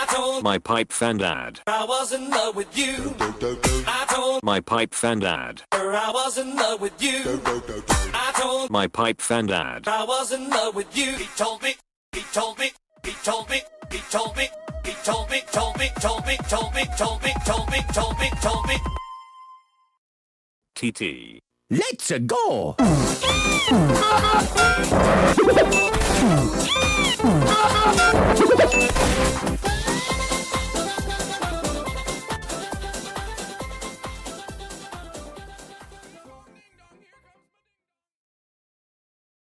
told my pipe fan dad her I was in love with you. I told my pipe fan dad her I was in love with you. I told my pipe fan dad I was in love with you. He told me, he told me, he told me, he told me, he told me, told me, told me, told me, told me, told me, told me, told me. TT. Let's go!